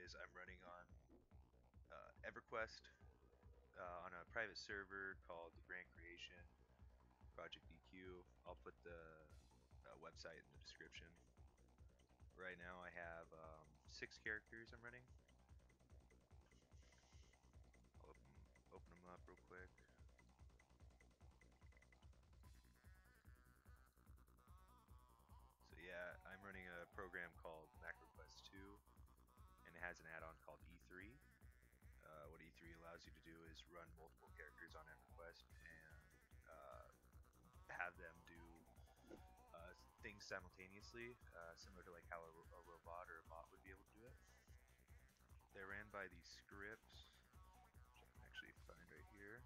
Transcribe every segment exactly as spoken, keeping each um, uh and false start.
is I'm running on uh, EverQuest uh, on a private server called the Grand Creation Project E Q. I'll put the uh, website in the description. Right now I have um, six characters I'm running. I'll open, open them up real quick. So yeah, I'm running a program called MQ two, and it has an add-on called E three. Uh, what E three allows you to do is run multiple characters on EverQuest and uh, have them do uh, things simultaneously, uh, similar to like how a, a robot or a bot would be able to do it. They're ran by these scripts, which I can actually find right here.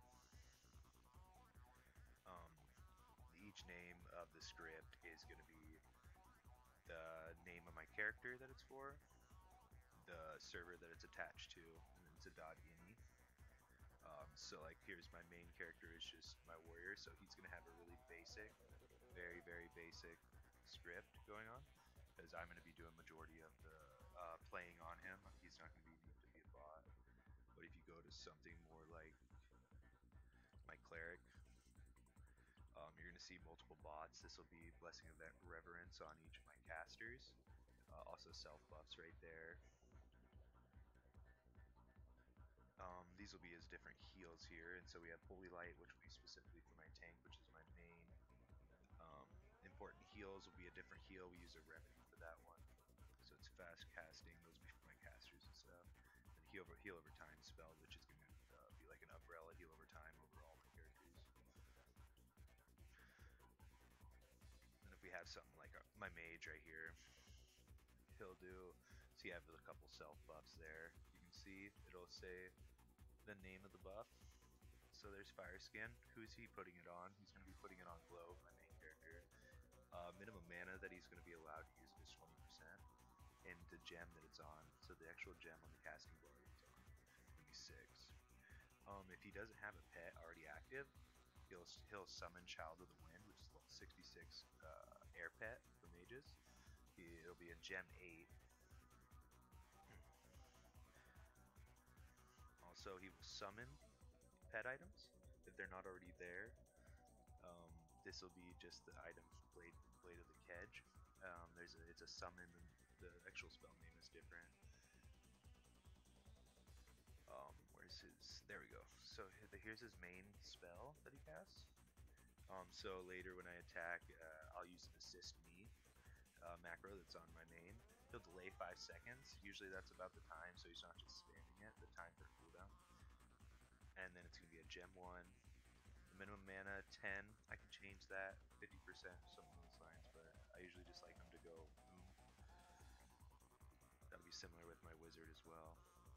Um, each name of the script is going to be the name of my character that it's for, the server that it's attached to, and then it's a .ini. Um, so like here's my main character is just my warrior, so he's going to have a really basic, very very basic script going on, because I'm going to be doing majority of the uh, playing on him. He's not going to be need to be a bot. But if you go to something more like my Cleric, um, you're going to see multiple bots. This will be Blessing of Reverence on each of my casters. Uh, also self buffs right there. Um, these will be as different heals here, and so we have Holy Light, which will be specifically for my tank, which is my main. Um, important heals will be a different heal. We use a remedy for that one, so it's fast casting. Those will be for my casters and stuff. And heal over heal over time spell, which is going to uh, be like an umbrella heal over time over all my characters. And if we have something like a, my mage right here, he'll do. See, I have a couple self buffs there. You can see it'll say the name of the buff. So there's Fire Skin. Who's he putting it on? He's going to be putting it on Gloat, my main character. Uh, minimum mana that he's going to be allowed to use is twenty percent, and the gem that it's on. So the actual gem on the casting bar it's on will be six. Um, if he doesn't have a pet already active, he'll he'll summon Child of the Wind, which is level sixty-six uh, air pet for mages. He, it'll be a gem eight. Also, he will summon pet items if they're not already there. Um, this will be just the item blade, blade of the Kedge. Um, there's a, it's a summon, and the actual spell name is different. Um, where's his? There we go. So here's his main spell that he casts. Um, so later when I attack, uh, I'll use an assist me uh, macro that's on my main. He'll delay five seconds. Usually that's about the time, so he's not just spamming it. The time for cooldown. And then it's gonna be a gem one. The minimum mana ten. I can change that fifty percent, something along those lines, but I usually just like him to go boom. That'll be similar with my wizard as well.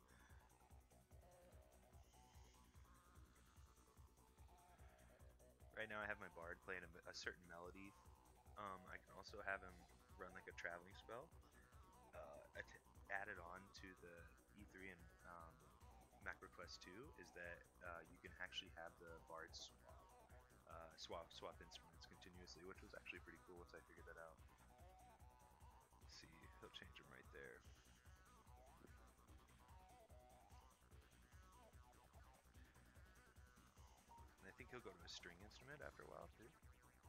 Right now I have my bard playing a, a certain melody. Um, I can also have him run like a traveling spell. Uh, added on to the E three and um, MQ two is that uh, you can actually have the bard swap, uh, swap swap instruments continuously, which was actually pretty cool once I figured that out. Let's see, he'll change them right there. And I think he'll go to a string instrument after a while too.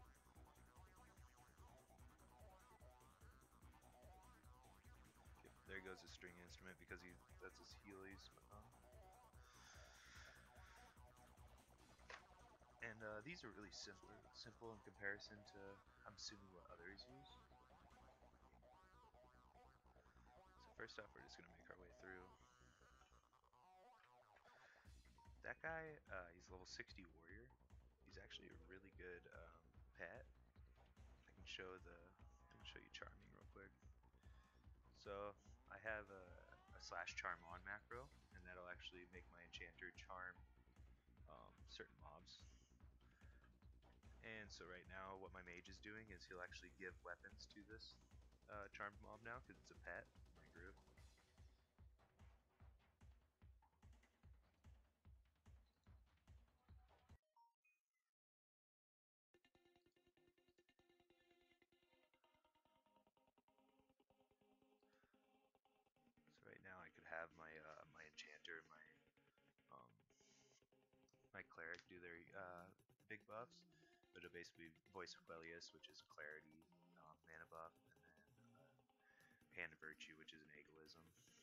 Okay, there goes a string instrument because he that's his heal he's putting on. And uh, these are really simple, simple in comparison to, I'm assuming, what others use. So first off, we're just going to make our way through. That guy, uh, he's level sixty warrior. He's actually a really good um, pet. I can show the, I can show you charming real quick. So I have a, a slash charm on macro, and that'll actually make my enchanter charm um, certain mobs. And so right now what my mage is doing is he'll actually give weapons to this uh, charmed mob now because it's a pet in my group. So right now I could have buffs. But it'll basically Voice of Quellius, which is clarity um, mana buff, and then uh, Hand of Virtue, which is an egoism.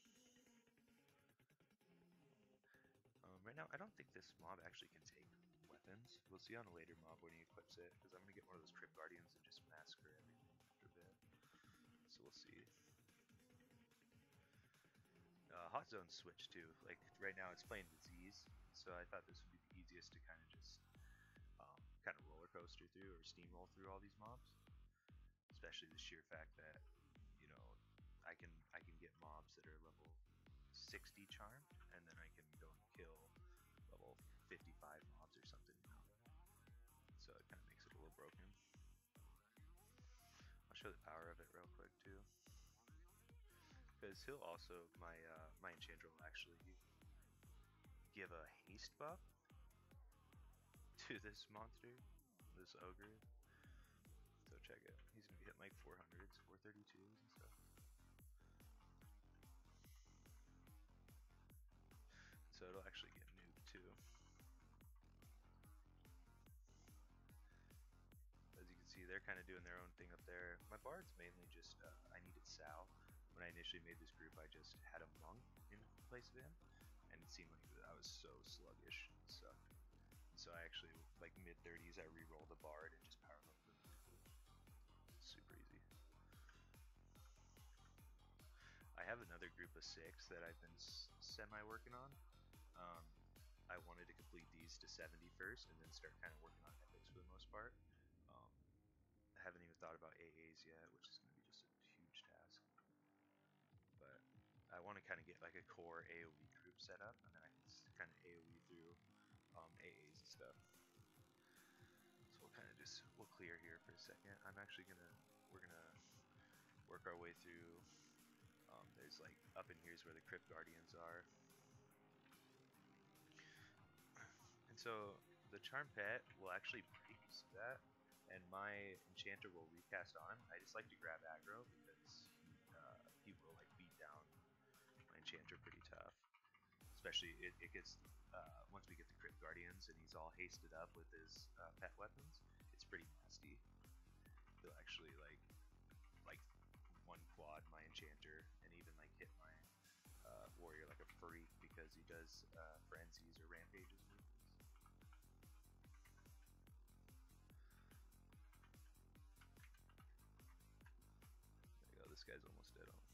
Um, right now, I don't think this mob actually can take weapons. We'll see on a later mob when he equips it, because I'm going to get one of those Crypt Guardians and just massacre everything after a bit. So we'll see. Uh, Hot Zone switched too. Like, right now it's playing Disease, so I thought this would be the easiest to kind of just um, kind of roller coaster through or steamroll through all these mobs. Especially the sheer fact that, you know, I can I can get mobs that are level sixty charmed, and then I can go and kill level fifty-five mobs or something, you know. So it kind of makes it a little broken. I'll show the power of it real quick too, because he'll also my uh, my Enchanter will actually give a haste buff to this monster, this ogre. So check it. He's gonna be hitting like four hundreds, four thirty-twos and stuff. So it'll actually get nuked too. As you can see, they're kind of doing their own thing up there. My bard's mainly just, uh, I needed Sal. When I initially made this group, I just had a monk in place of him, and it seemed like I was so sluggish and stuff. And so I actually, like mid thirties, I re-rolled a bard and just power leveled him. Super easy. I have another group of six that I've been semi-working on. Um, I wanted to complete these to seventy first, and then start kind of working on epics for the most part. Um, I haven't even thought about A As yet, which is going to be just a huge task. But I want to kind of get like a core A O E group set up, and then I can kind of A O E through um, A As and stuff. So we'll kind of just, we'll clear here for a second. I'm actually going to, we're going to work our way through. Um, there's like, up in here is where the Crypt Guardians are. And so the Charm Pet will actually break, you see that? And my Enchanter will recast on. I just like to grab aggro because he, uh, he will like beat down my Enchanter pretty tough. Especially it, it gets, uh, once we get the Crypt Guardians and he's all hasted up with his uh, pet weapons, it's pretty nasty. He'll actually like, like one quad my Enchanter and even like hit my uh, warrior like a freak because he does uh, frenzies or rampages with this. This guy's almost dead on.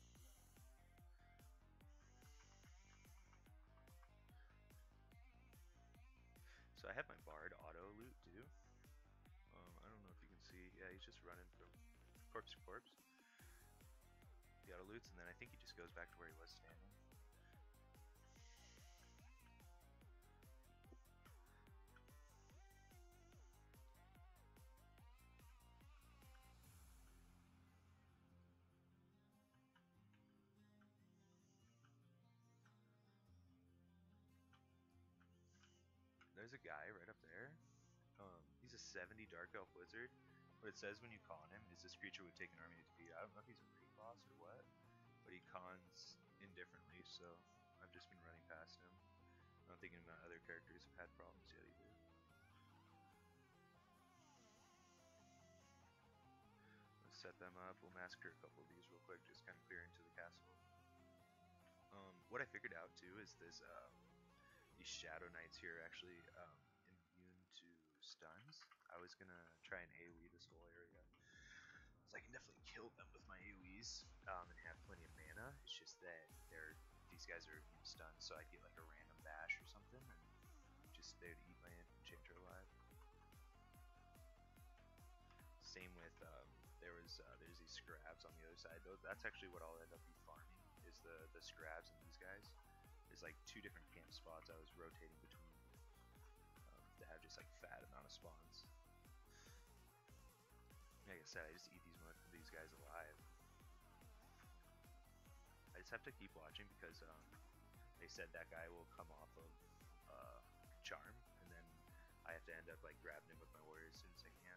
So I have my bard auto loot too. Um, I don't know if you can see. Yeah, he's just running from corpse to corpse. He auto loots, and then I think he just goes back to where he was standing. There's a guy right up there. Um, he's a seventy Dark Elf Wizard. What it says when you con him is this creature would take an army to defeat. I don't know if he's a raid boss or what, but he cons indifferently, so I've just been running past him. I'm thinking about other characters have had problems yet either. Let's set them up. We'll massacre a couple of these real quick, just kind of clear into the castle. Um, what I figured out too is this. Uh, These Shadow Knights here are actually um, immune to stuns. I was gonna try and AoE this whole area, so I can definitely kill them with my AoEs um, and have plenty of mana. It's just that they're these guys are immune to stuns, so I'd get like a random bash or something, and just there to eat my Enchanter alive. Same with um, there was uh, there's these Scrabs on the other side. Though that's actually what I'll end up be farming is the the Scrabs and these guys. There's like two different camp spots I was rotating between um, to have just like fat amount of spawns. Like I said, I just eat these these guys alive. I just have to keep watching because um, they said that guy will come off of uh, Charm, and then I have to end up like grabbing him with my warrior as soon as I can.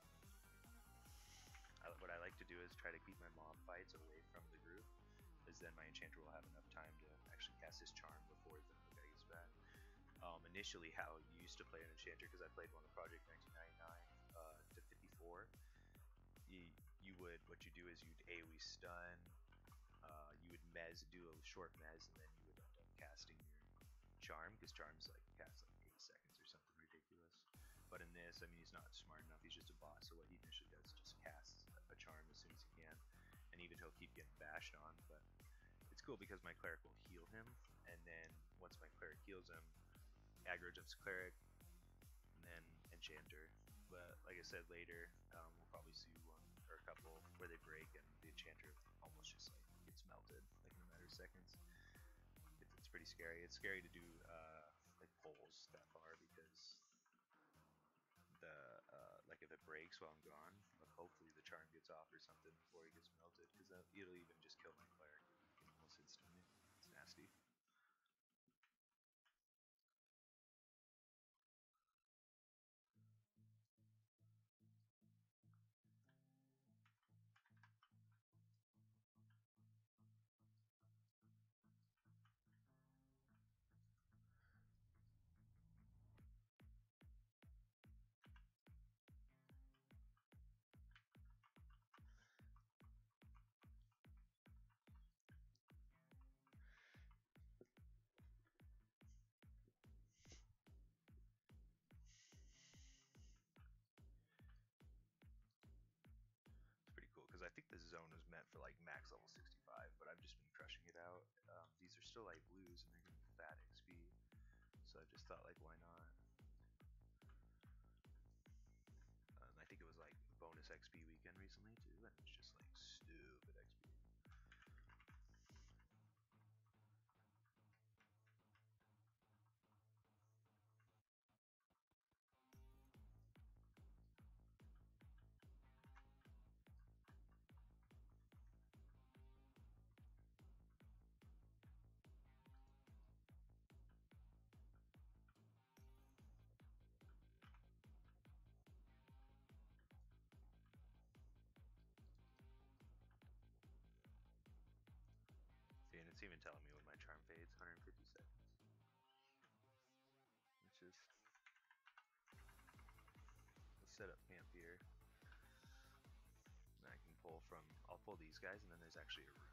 I, what I like to do is try to keep my mob fights away from the group, as then my Enchanter will have enough time to actually cast his Charm before the guy gets back. um, initially how you used to play an Enchanter, because I played one of Project nineteen ninety-nine uh, to fifty-four. You, you would, what you do is you'd AoE stun, uh, you would mez, do a short mez, and then you would end up casting your charm, because charms like cast like eight seconds or something ridiculous. But in this, I mean, he's not smart enough, he's just a bot, so what he initially does is just casts a charm as soon as he can, and even he'll keep getting bashed on. But it's cool because my Cleric will heal him, and then once my Cleric heals him, aggro jumps Cleric, and then Enchanter. But like I said, later um, we'll probably see one or a couple where they break and the Enchanter almost just like gets melted like in a matter of seconds. It's, it's pretty scary. It's scary to do uh, like pulls that far because the uh, like if it breaks while I'm gone, but hopefully the charm gets off or something before he gets melted, because it'll even just kill my Cleric almost instantly. It's nasty. Pretty cool, because I think the zone was meant for like max level sixty-five, but I've just been crushing it out. Um, these are still like blues and they're getting fat X P, so I just thought like why not. Um, I think it was like bonus X P weekend recently too, and it's just like stupid X P. See, and it's even telling me when my charm fades, one hundred fifty seconds, which is. Let's set up camp here. And I can pull from. I'll pull these guys, and then there's actually a room.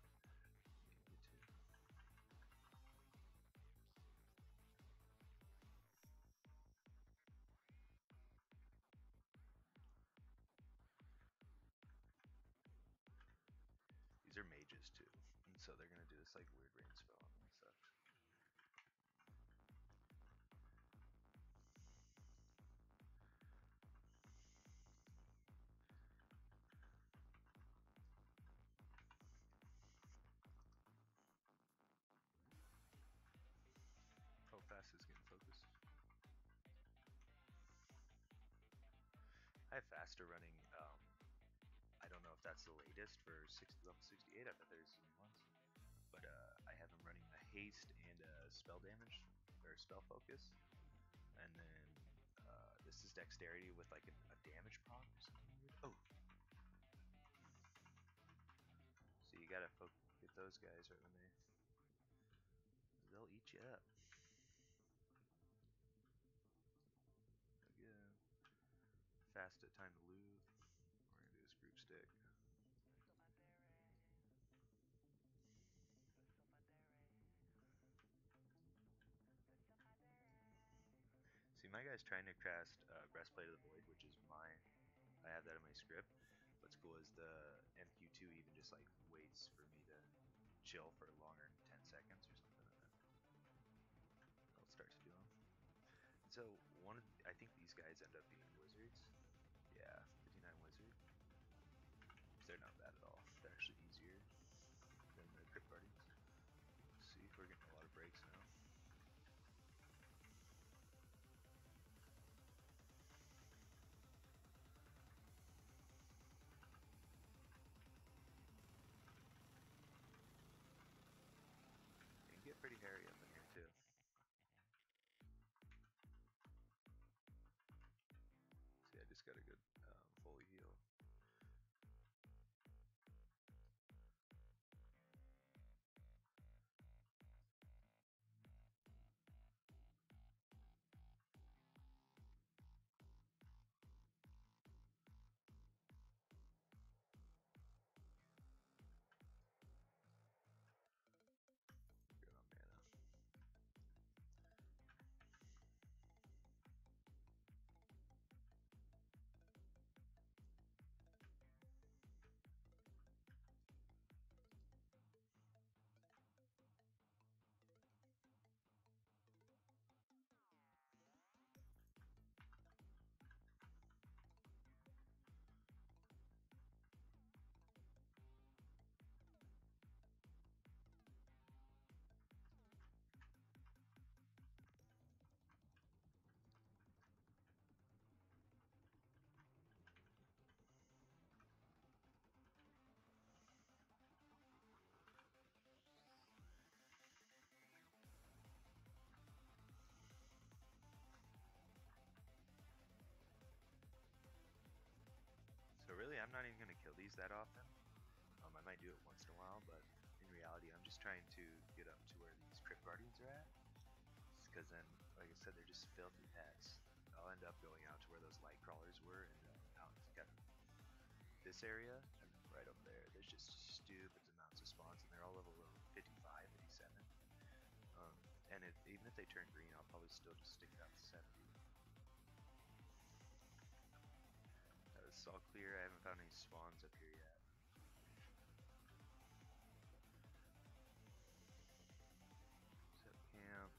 These are mages too, and so they're gonna do this like weird rain spell on me and stuff. How fast is getting focused? I have faster running. Um, I don't know if that's the latest for sixty, level sixty-eight. I bet there's new ones, but uh, I have them running a haste and a spell damage or spell focus, and then uh, this is dexterity with like a, a damage proc or something weird. Oh, so you gotta get those guys right when they they'll eat you up. Again, fast at time to loot. We're gonna do this group stick. See, my guy's trying to cast uh, Breastplate of the Void, which is mine. I have that in my script. What's cool is the M Q two even just like waits for me to chill for longer than ten seconds or something, and then I'll start to do them. So one of the, I think these guys end up being wizards. Yeah, fifty-nine wizard. They're not bad at all. They're actually easier than the Crypt Guardians. Let's see, we're getting a lot of breaks now. It can get pretty hairy up in here too. I'm not even going to kill these that often. Um, I might do it once in a while, but in reality, I'm just trying to get up to where these Crypt Guardians are at. Because then, like I said, they're just filthy pets. I'll end up going out to where those light crawlers were, and uh, out kind of this area, and then right over there, there's just stupid amounts of spawns, and they're all level fifty-five, fifty-seven. Um, and if, even if they turn green, I'll probably still just stick it out to seventy. Uh, this is all clear. I haven't found any spawns up here yet. Set camp.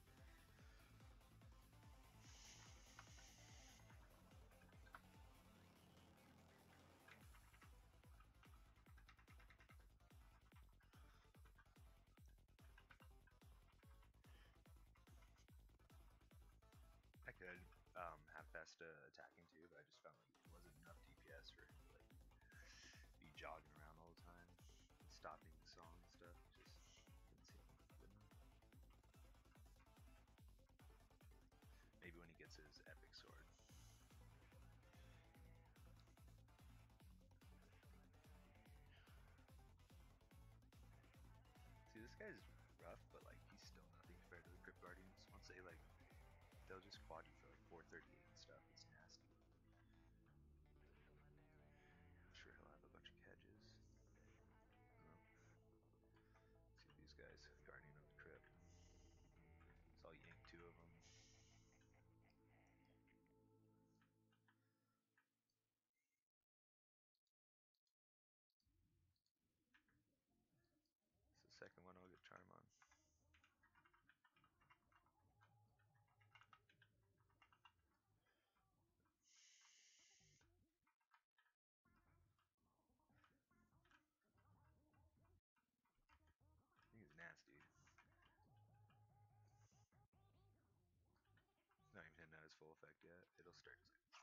I could um, have Festa attacking too, but I just found like it wasn't enough D P S for him to like be jogging around all the time, and stopping the song and stuff. Just didn't seem good enough. Maybe when he gets his epic sword. See, this guy's rough, but like he's still nothing compared to the Crypt Guardians. Once they like, they'll just quad you for like four thirty-eight and stuff. It's nasty. I'm sure he'll have a bunch of catches. Oh. See these guys, Guardian of the Crypt. So I'll yank two of them. It's the second one I'll get Charm on. I think it's nasty. It's not even hitting at its full effect yet. It'll start to like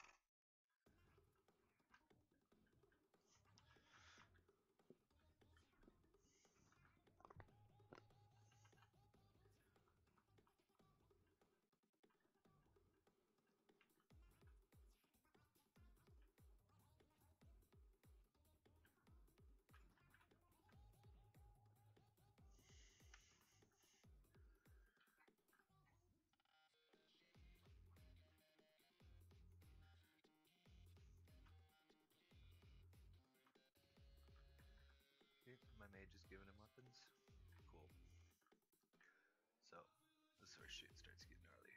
my mage is giving him weapons. Cool. So, this is where shit starts getting gnarly.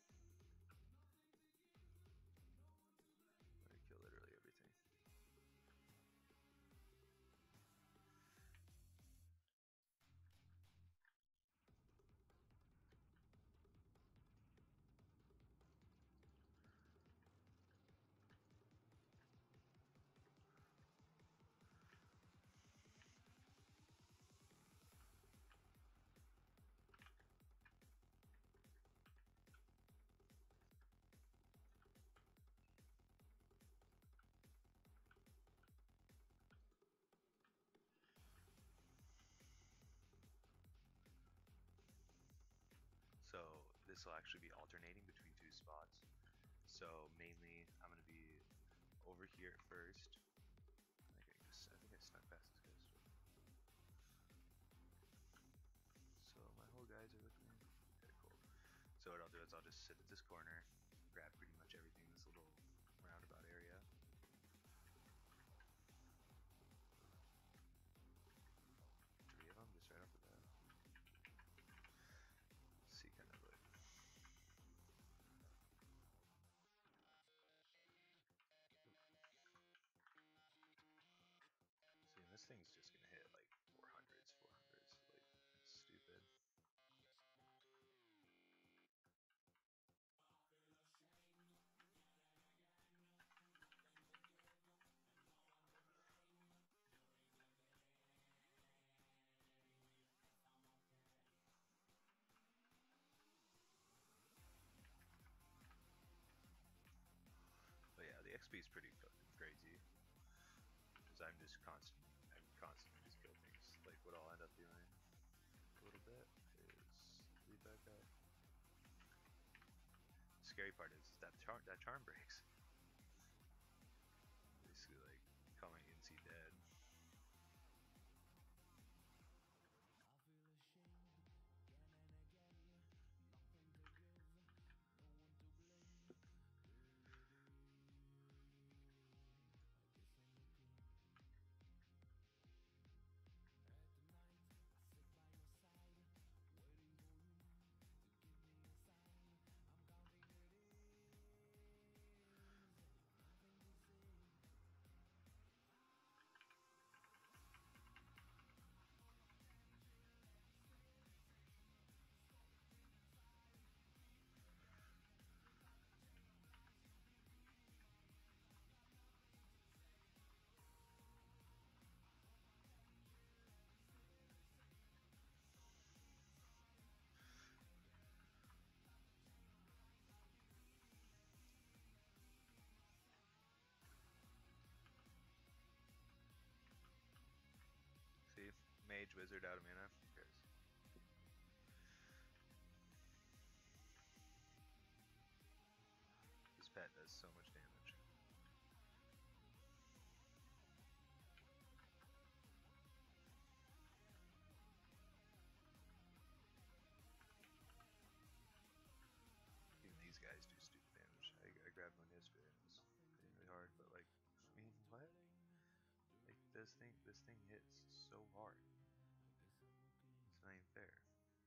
I kill literally everything. So this will actually be alternating between two spots. So mainly I'm going to be over here at first. I think I, just, I think I snuck past this guy. So my whole guys are with me. Okay, cool. So what I'll do is I'll just sit at this corner, grab pretty much everything in this little roundabout area. Three of them just right off the bat. See kind of like. See, and this thing's just gonna hit like four hundreds, four hundreds, like it's stupid. But yeah, the X P is pretty fucking crazy. Because I'm just constant, I'm constantly just kill things. Like what I'll end up doing a little bit is lead back up. The scary part is that char that charm breaks. Basically, like coming and see Wizard out of mana. Who cares? This pet does so much damage. Even these guys do stupid damage. I, I grabbed one yesterday and it was hitting really hard, but like, I mean, what? Like this thing, this thing hits so hard. It's not even fair.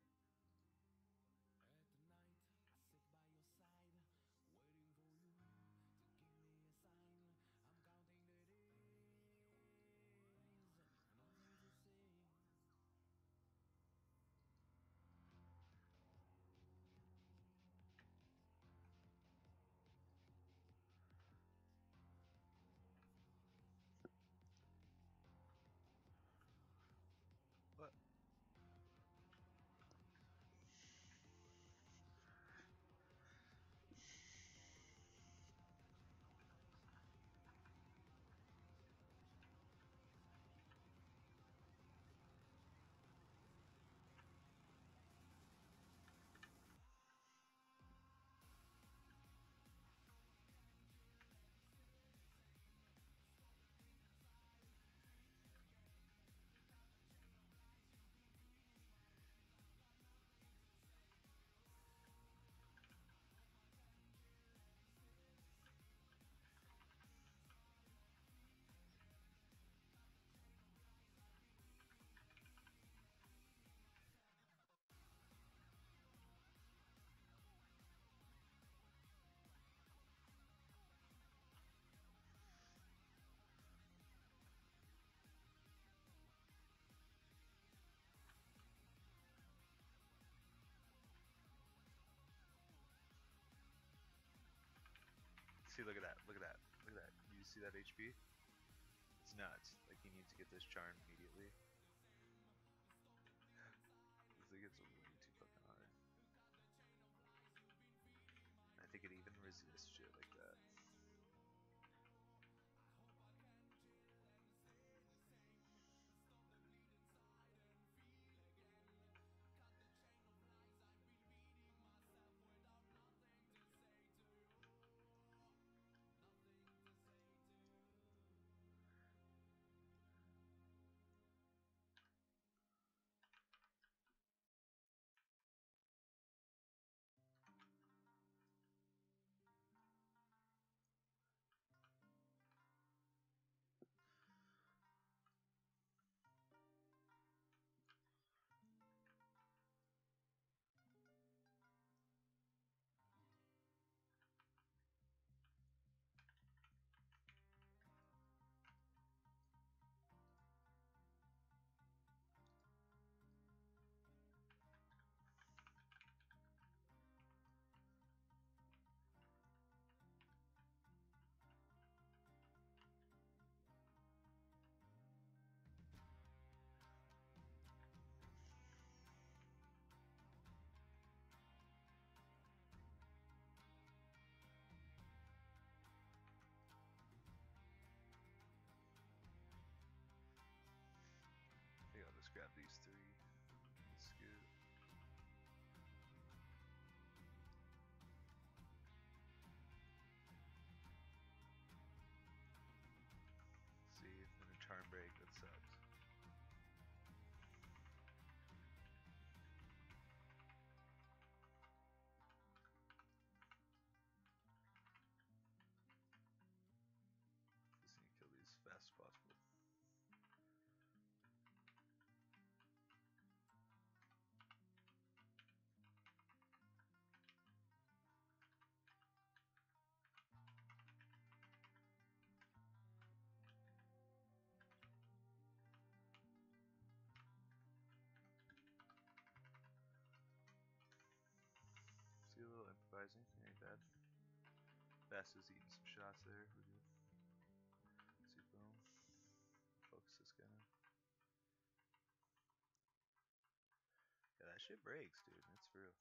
What? See, look at that, look at that, look at that. You see that H P? It's nuts. Like, he needs to get this charm immediately. This thing gets way too fucking hard. I think it even resists shit like that. I think I'll just grab these three. That's good. See, and a charm break, that sucks. Just need to kill these as fast as possible. See, a little improvising, ain't bad. Bass is eating some shots there, we're good. See, boom. Focus this guy now. Yeah, that shit breaks, dude. That's for real.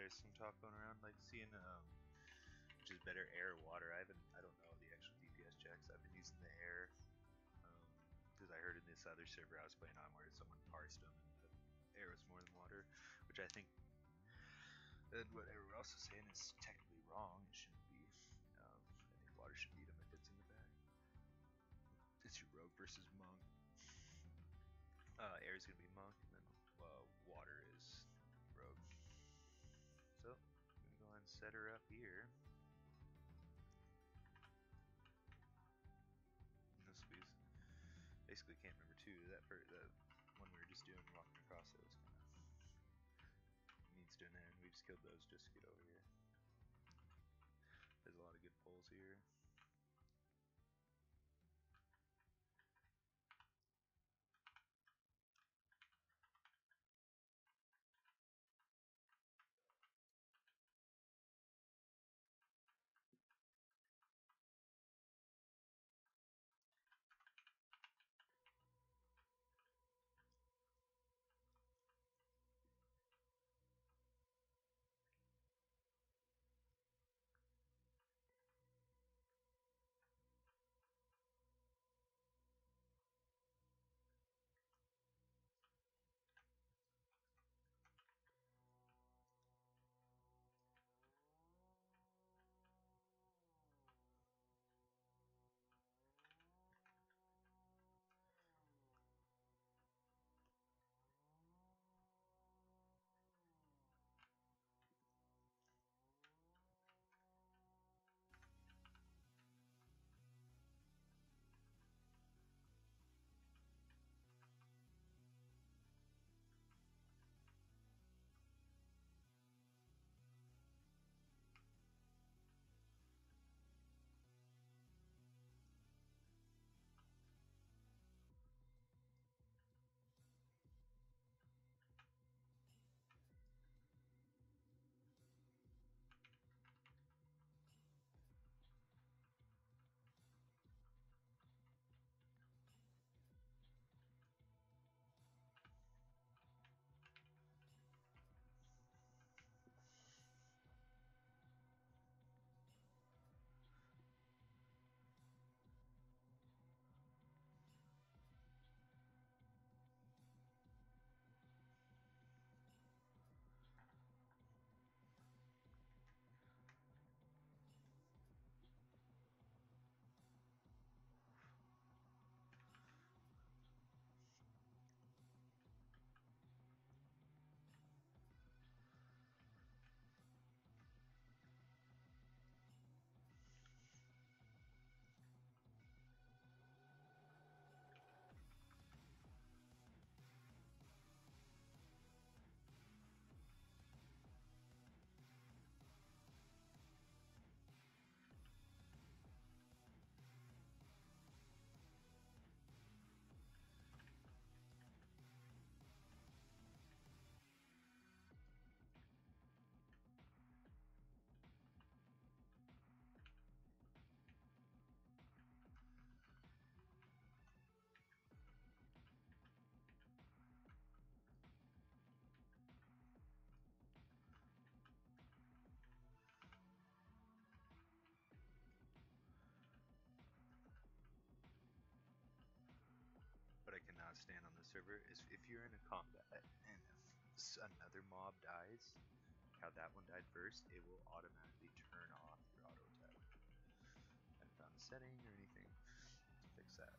there's some talk going around, like seeing um, which is better, air or water. I haven't, I don't know the actual D P S checks. I've been using the air because um, I heard in this other server I was playing on where someone parsed them and put air was more than water, which I think, and what everyone else is saying is technically wrong. It shouldn't be. Um, I think water should beat them if it's in the back. It's your rogue versus monk. Uh, air is gonna be monk, and then uh, water is rogue. So I'm gonna go ahead and set her up here. And this will be basically can't remember too. That for the one we were just doing walking across it was kind of needs to an end. We just killed those just to get over here. There's a lot of good pulls here. But I cannot stand on the server is if you're in a combat and if another mob dies, how that one died first, it will automatically turn off your auto attack. I haven't found a setting or anything to fix that.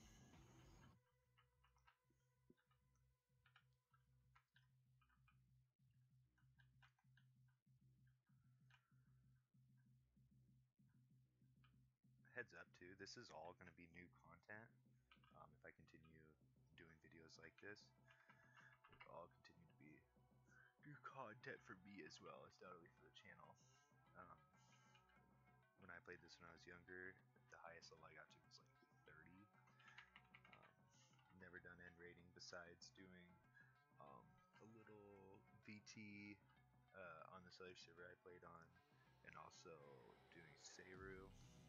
Heads up too, this is all going to be new content. Um, if I continue doing videos like this, it'll all continue to be new content for me as well as not only for the channel. Um, when I played this when I was younger, the highest level I got to was like thirty. Um, never done end rating besides doing um, a little V T uh, on this other server I played on, and also doing Seru.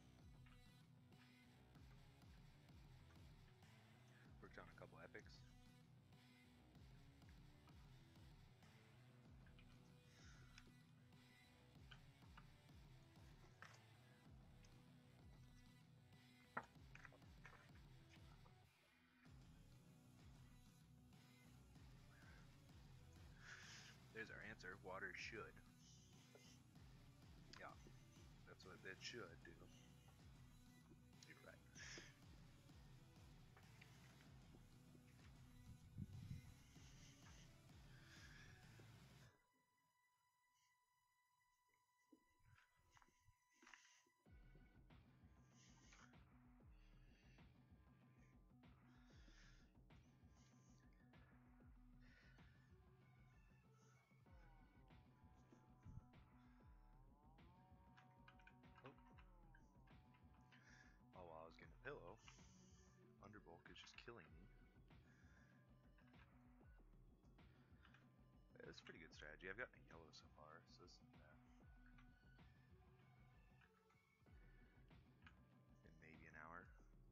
Worked on a couple epics. answer. Water should. Yeah, that's what it should do. You're right. Oh. Oh, while I was getting a pillow, Underbulk is just killing me. It's a pretty good strategy. I've gotten a yellow so far, so this isn't bad. In maybe an hour.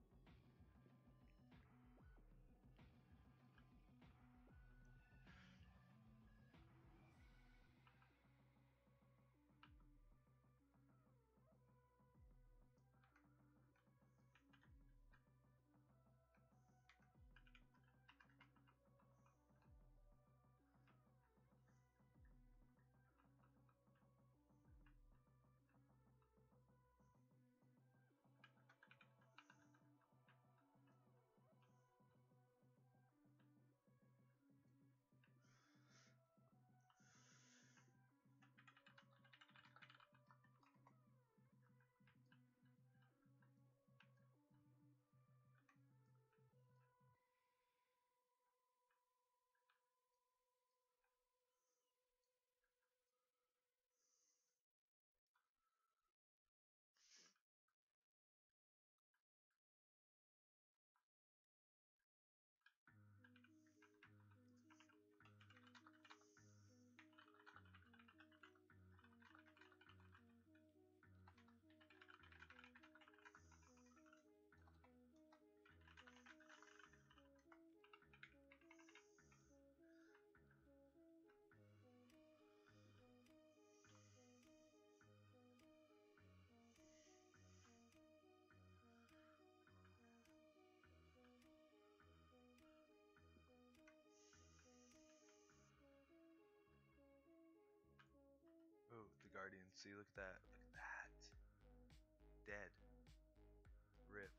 Oh, the Guardian. See, look at that. Look at that. Dead. Rip.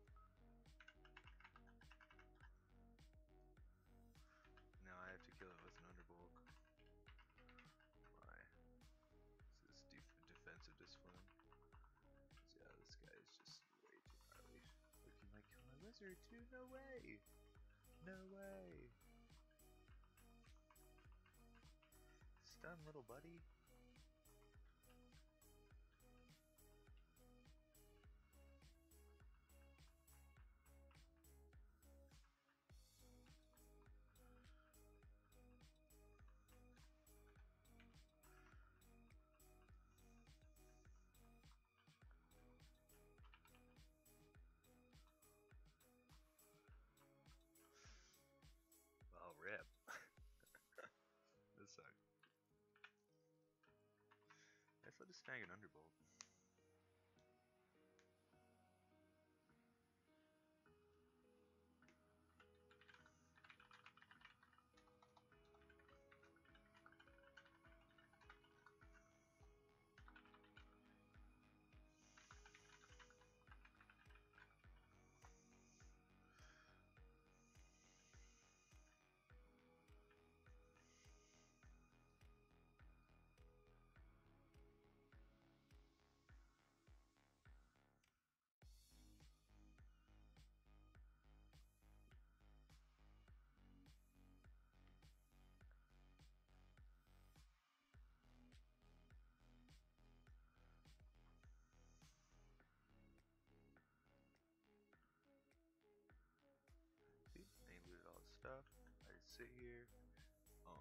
Now I have to kill it with an Underbulk. Why? This is def defensive discipline. Yeah, this guy is just way too gnarly. Look, he might kill my wizard too. No way. No way. Stun, little buddy. Well, rip. This sucks. I guess I'll just snag an Underbolt. See, they looted all the stuff. I just sit here. Um.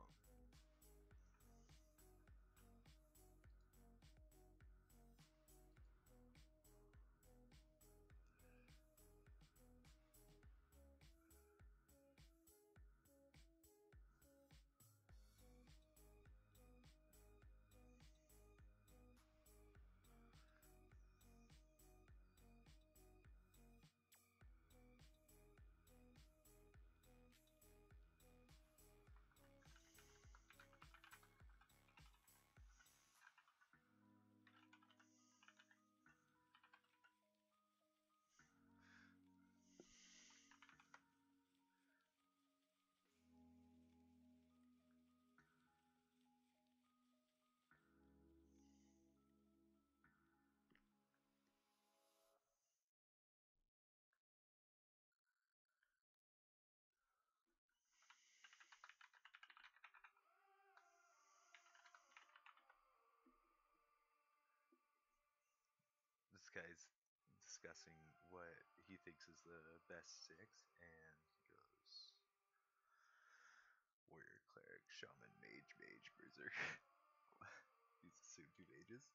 guy's discussing what he thinks is the best six, and he goes Warrior, Cleric, Shaman, Mage, Mage, Berserk. These assume two mages.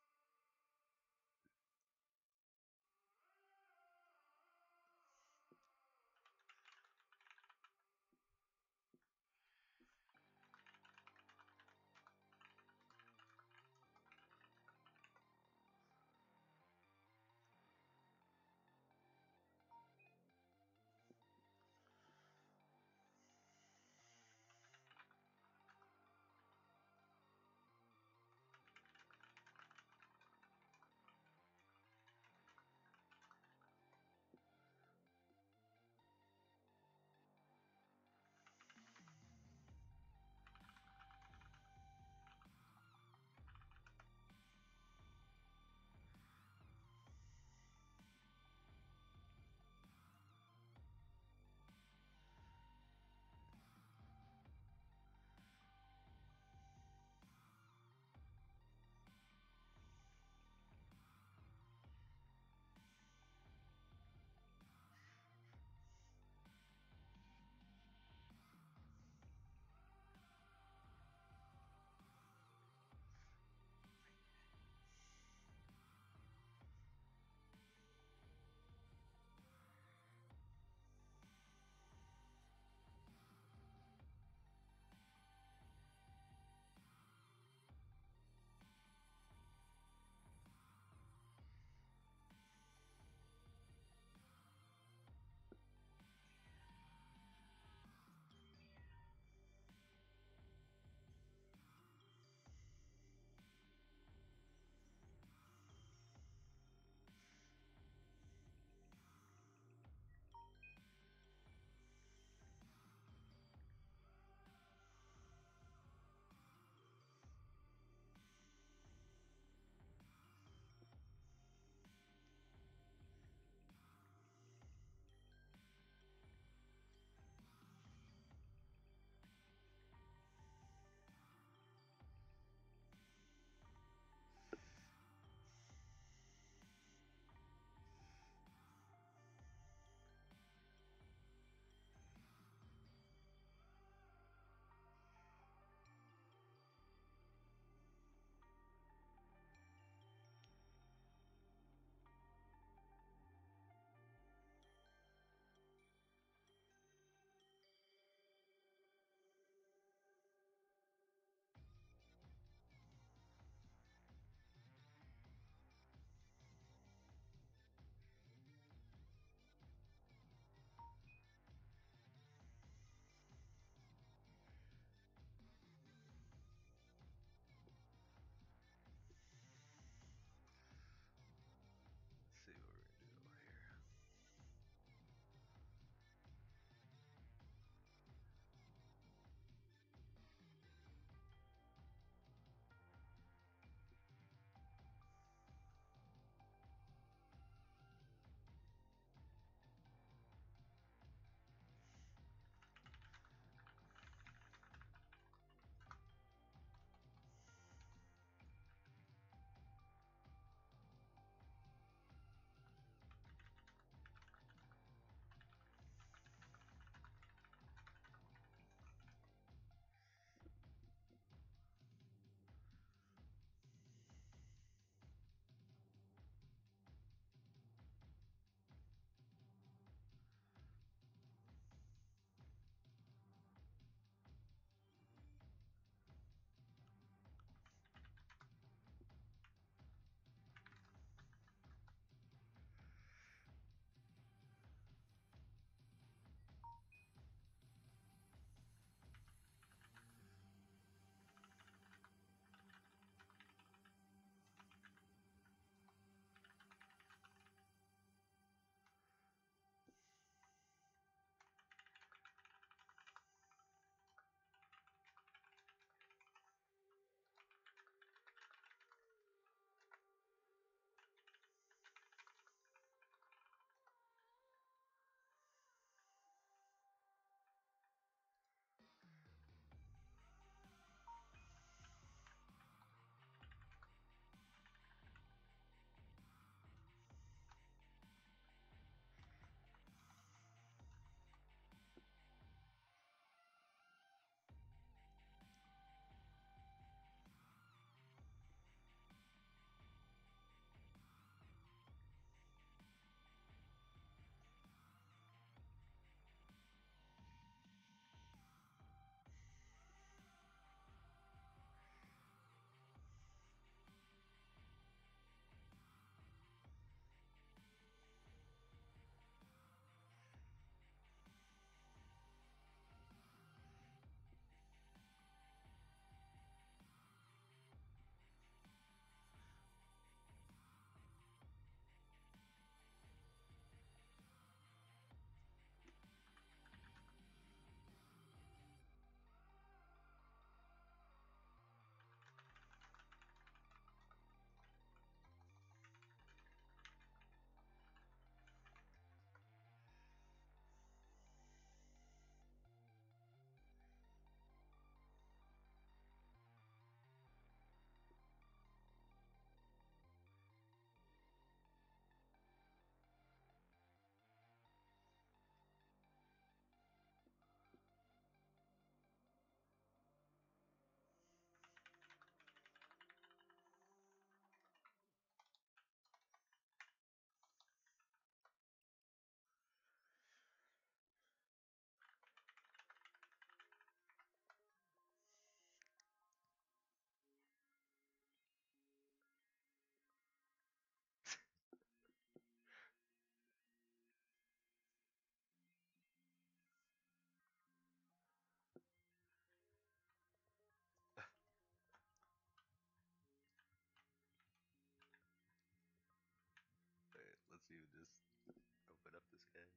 Let's even just open up this guy.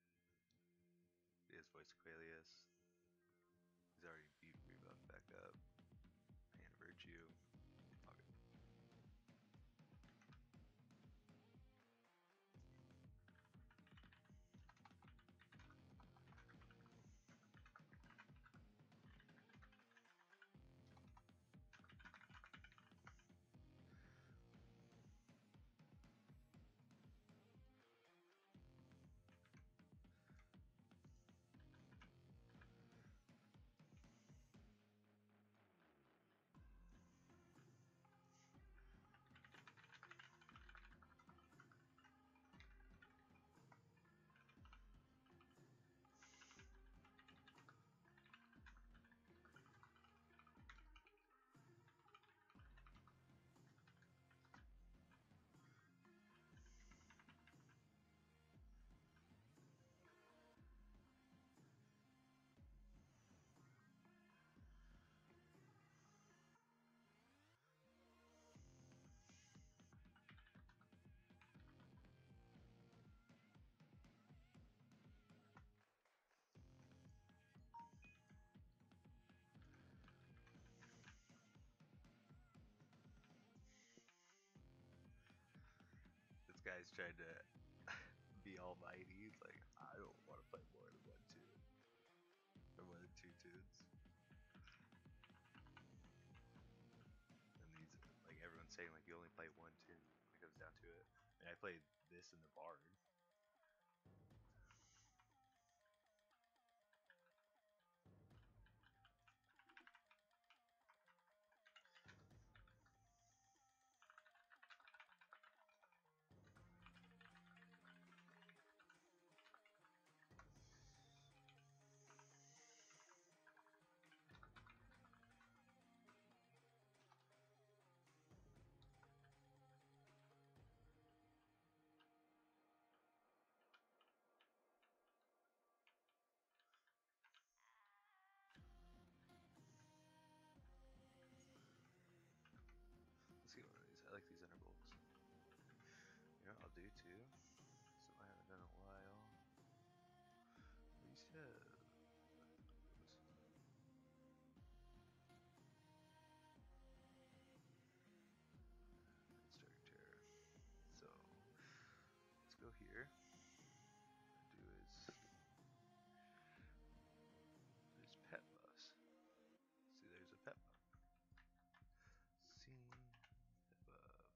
He has Voice Aqualius. He's already beat rebuff back up. Hand of Virtue. Okay. This guy's trying to be almighty. He's like, I don't want to play more than one tune. Or more than two tunes. And these, like everyone's saying, like you only play one tune when it comes down to it. And I played this in the Bard. Let's get one of these. I like these intervals. You know what I'll do too? Something I haven't done in a while. Reset. Enchanter. So let's go here. What I do is there's pet buffs. See, there's a pet buff. See, pet buff.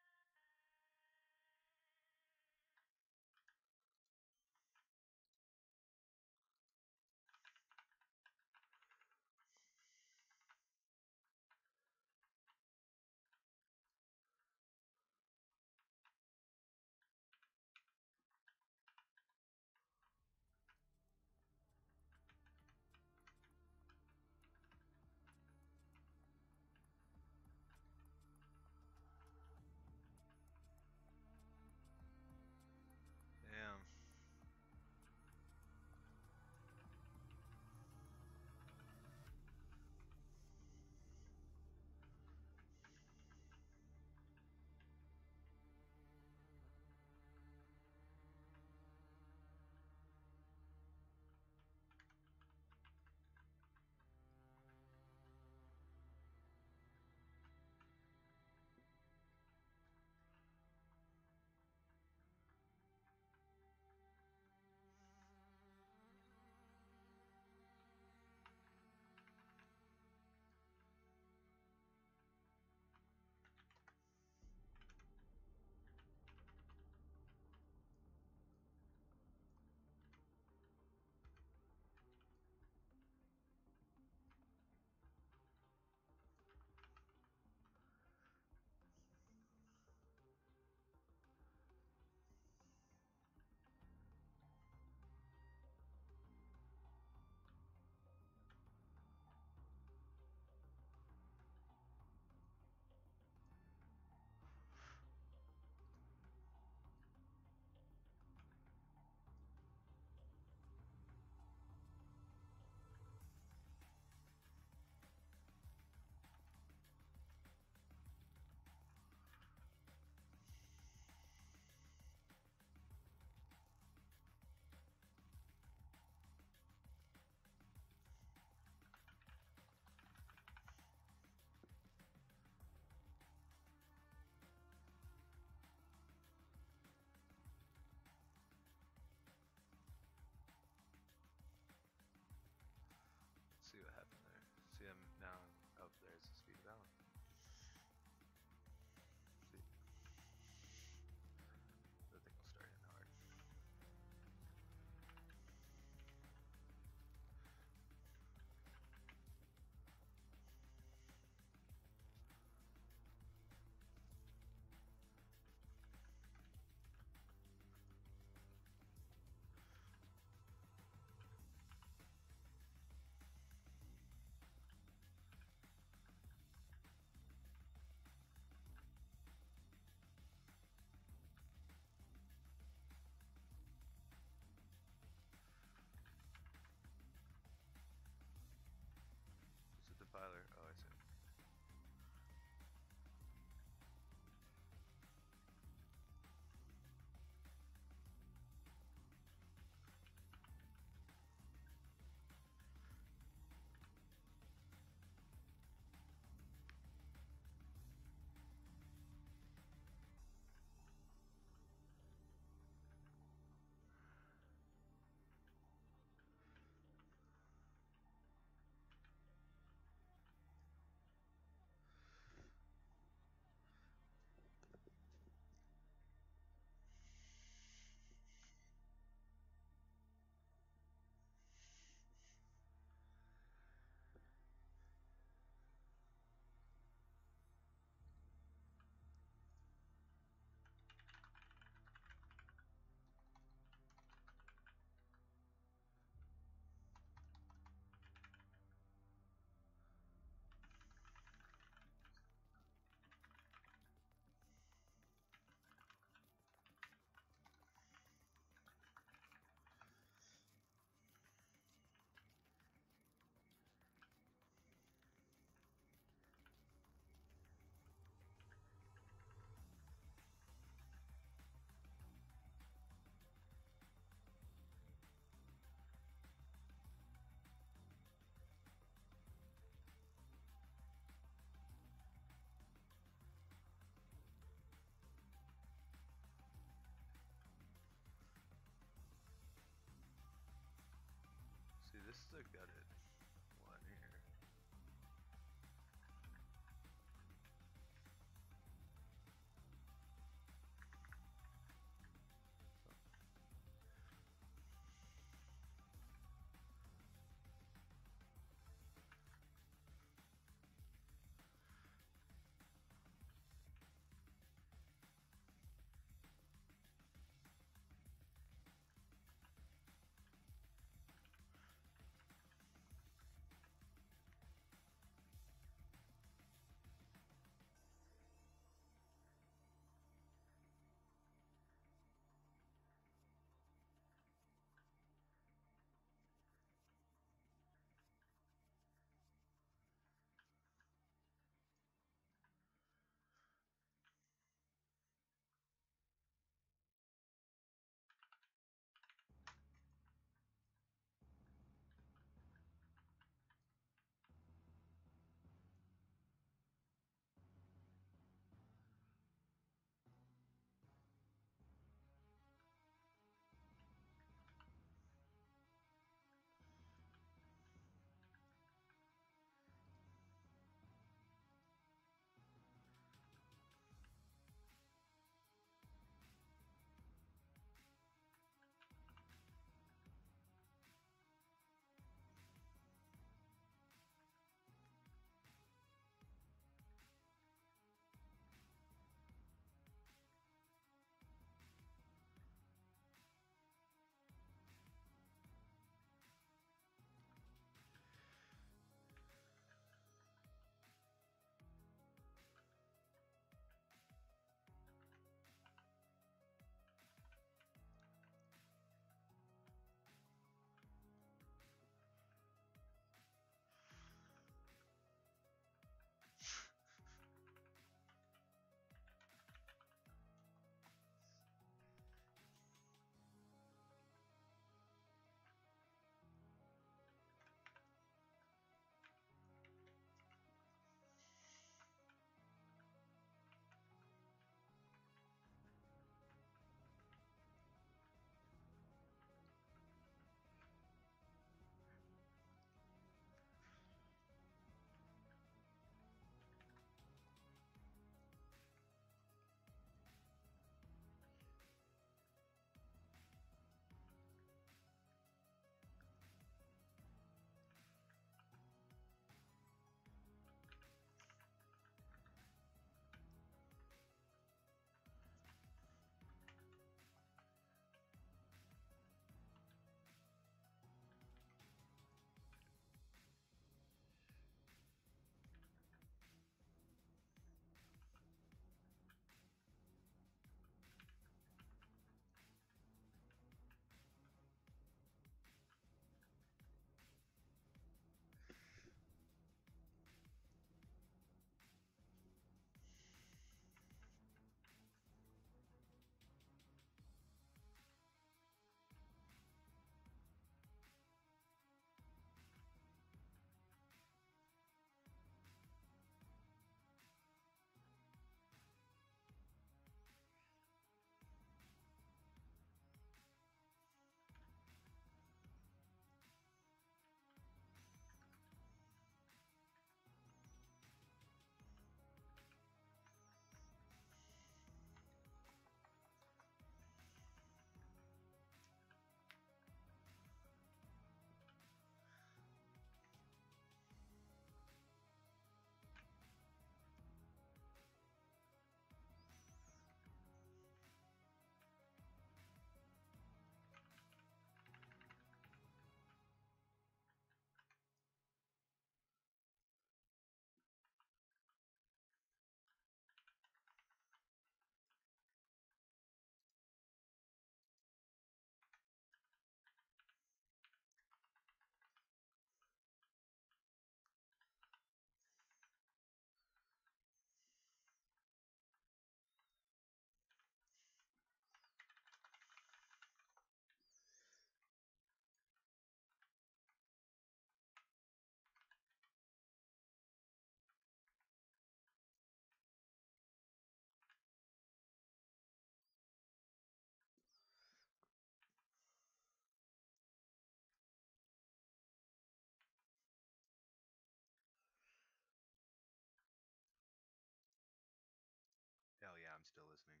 still listening.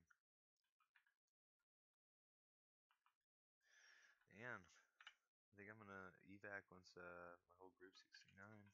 And I think I'm gonna evac once uh, my whole group's sixty-nine.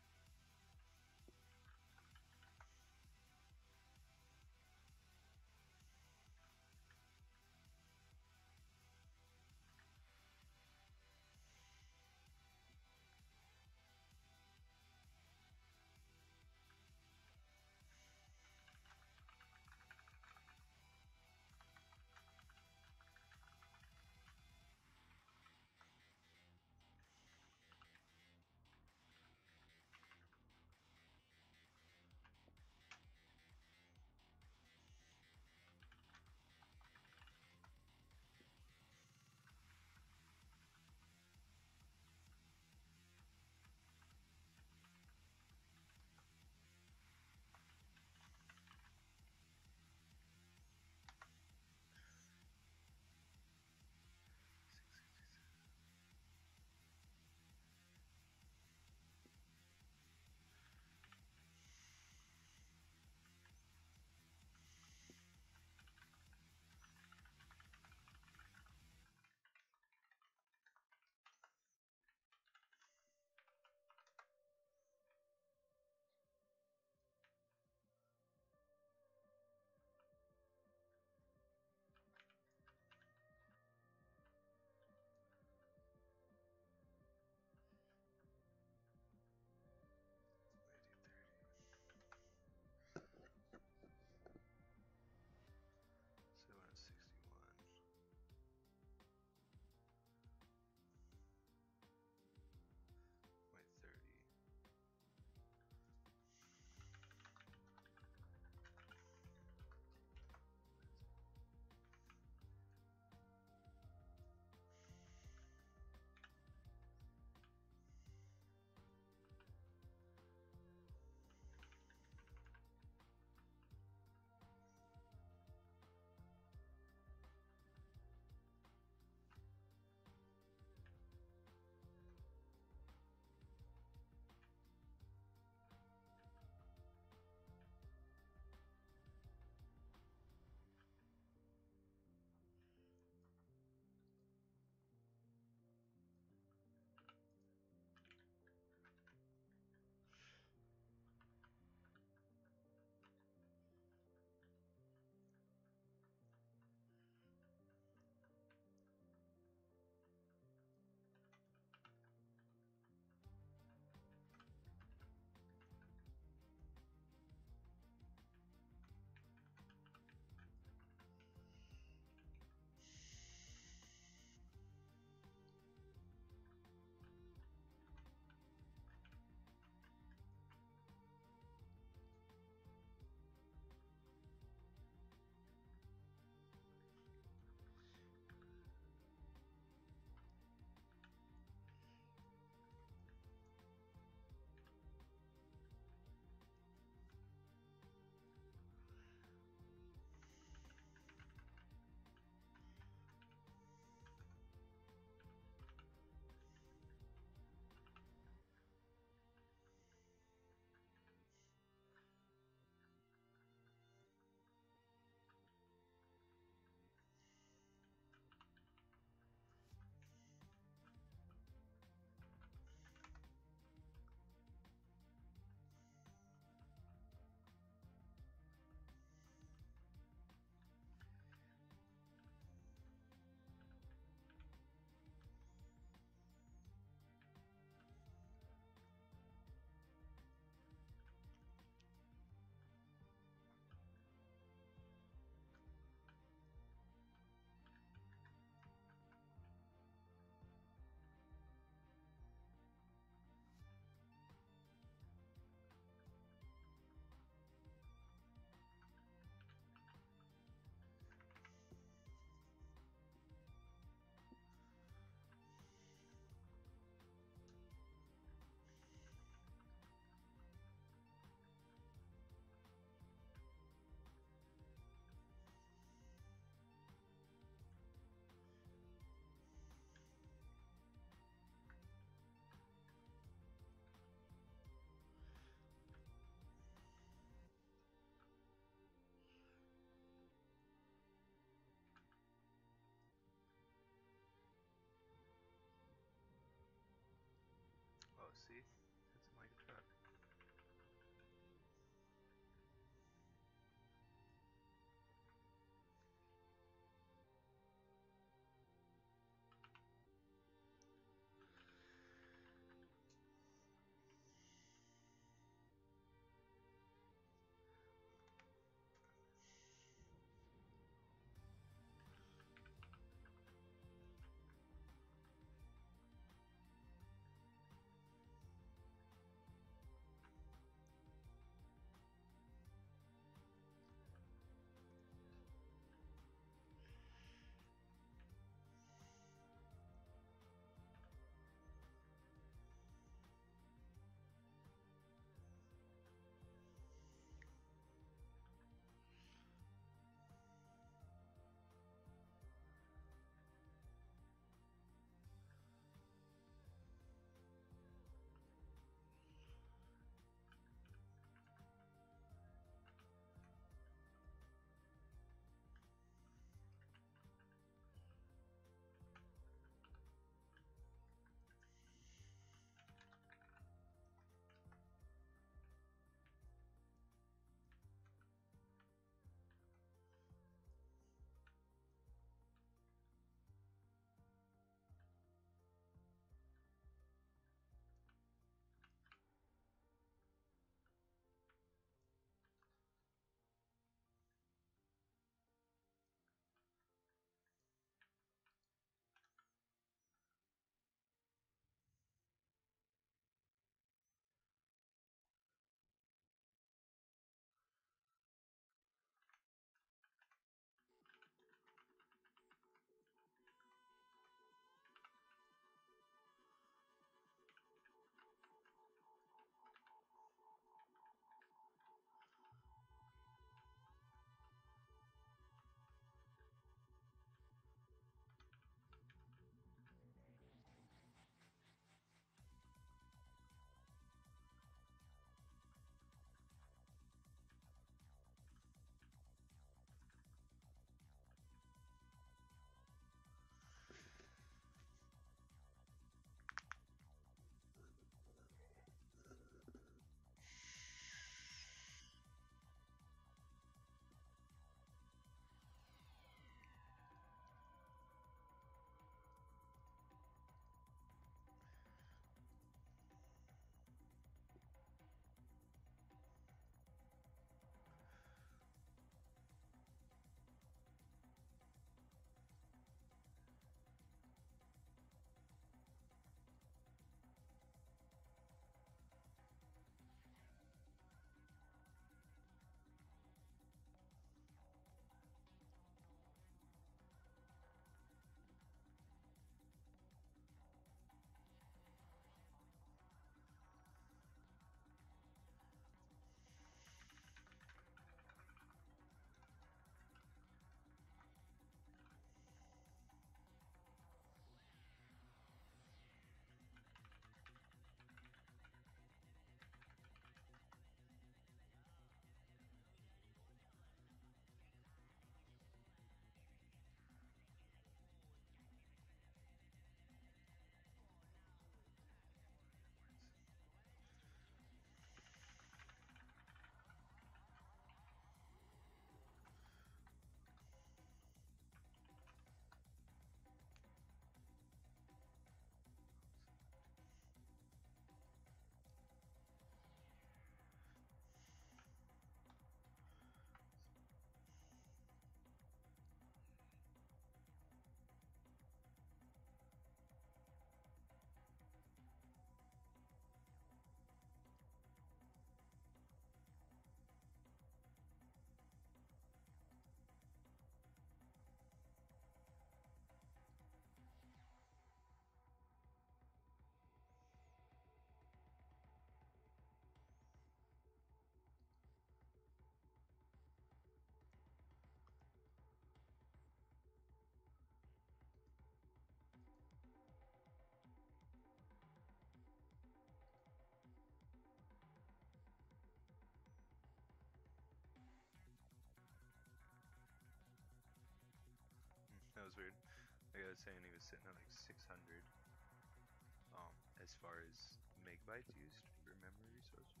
was saying he was sitting at like six hundred. Um, as far as megabytes used for memory resources.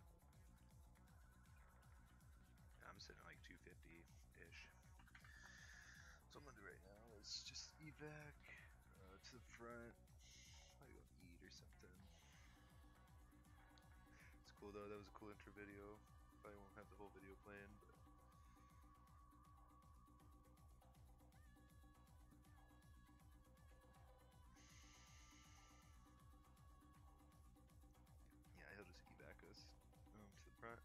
I'm sitting at like two fifty-ish. So what I'm gonna do right now is just evac uh, to the front. I go eat or something. It's cool though. That was a cool intro video. Probably won't have the whole video playing, but yeah, he'll just evac us um, to the front.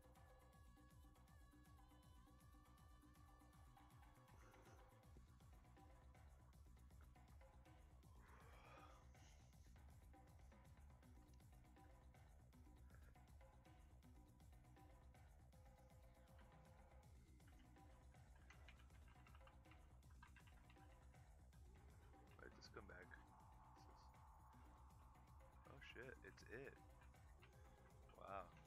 Alright, just come back. This is... Oh shit, it's it. Wow.